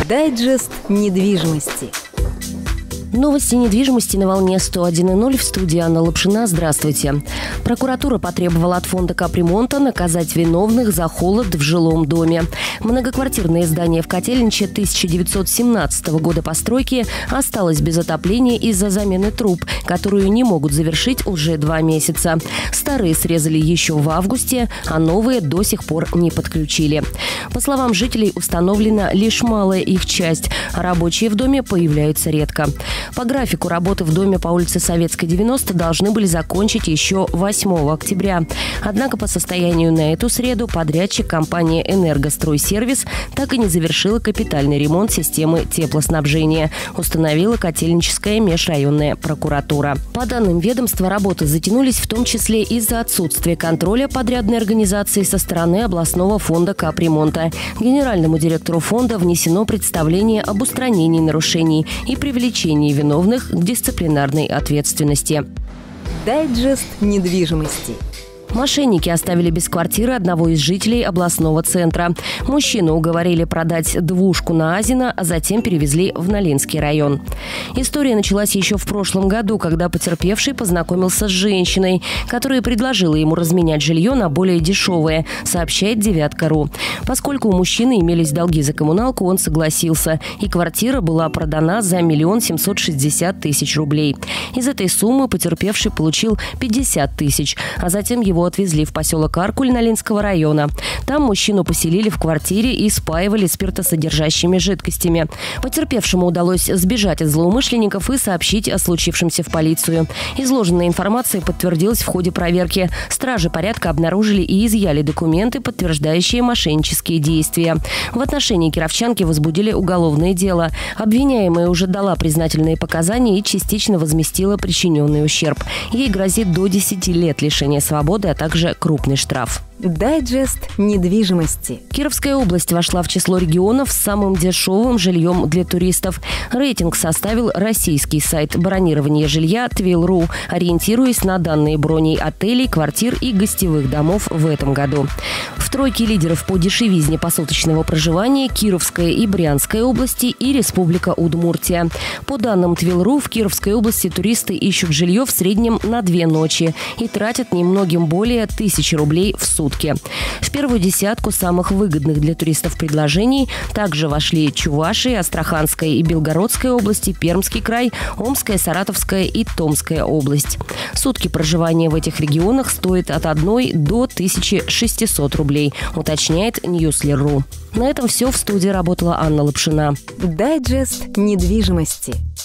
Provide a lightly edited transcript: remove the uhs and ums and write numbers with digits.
Дайджест недвижимости. Новости недвижимости на волне 101.0. В студии Анна Лапшина. Здравствуйте. Прокуратура потребовала от фонда капремонта наказать виновных за холод в жилом доме. Многоквартирное здание в Котельниче 1917 года постройки осталось без отопления из-за замены труб, которую не могут завершить уже 2 месяца. Старые срезали еще в августе, а новые до сих пор не подключили. По словам жителей, установлена лишь малая их часть, а рабочие в доме появляются редко. По графику работы в доме по улице Советской, 90 должны были закончить еще 8 октября. Однако по состоянию на эту среду подрядчик компания «Энергостройсервис» так и не завершила капитальный ремонт системы теплоснабжения, установила Котельническая межрайонная прокуратура. По данным ведомства, работы затянулись в том числе из-за отсутствия контроля подрядной организации со стороны областного фонда капремонта. Генеральному директору фонда внесено представление об устранении нарушений и привлечении виновных к дисциплинарной ответственности. Дайджест недвижимости. Мошенники оставили без квартиры одного из жителей областного центра. Мужчину уговорили продать двушку на Азино, а затем перевезли в Нолинский район. История началась еще в прошлом году, когда потерпевший познакомился с женщиной, которая предложила ему разменять жилье на более дешевое, сообщает Девятка.ру. Поскольку у мужчины имелись долги за коммуналку, он согласился, и квартира была продана за 1 760 000 рублей. Из этой суммы потерпевший получил 50 000, а затем его отвезли в поселок Аркуль Нолинского района. Там мужчину поселили в квартире и спаивали спиртосодержащими жидкостями. Потерпевшему удалось сбежать от злоумышленников и сообщить о случившемся в полицию. Изложенная информация подтвердилась в ходе проверки. Стражи порядка обнаружили и изъяли документы, подтверждающие мошеннические действия. В отношении кировчанки возбудили уголовное дело. Обвиняемая уже дала признательные показания и частично возместила причиненный ущерб. Ей грозит до 10 лет лишения свободы, а также крупный штраф. Дайджест недвижимости. Кировская область вошла в число регионов с самым дешевым жильем для туристов. Рейтинг составил российский сайт бронирования жилья Твил.ру, ориентируясь на данные броней отелей, квартир и гостевых домов в этом году. В тройке лидеров по дешевизне посуточного проживания Кировская и Брянская области и Республика Удмуртия. По данным Твил.ру, в Кировской области туристы ищут жилье в среднем на 2 ночи и тратят немногим более 1000 рублей в сутки. В первую десятку самых выгодных для туристов предложений также вошли Чувашия, Астраханская и Белгородская области, Пермский край, Омская, Саратовская и Томская область. Сутки проживания в этих регионах стоят от 1 до 1600 рублей, уточняет Newsler.ru. На этом все. В студии работала Анна Лапшина. Дайджест недвижимости.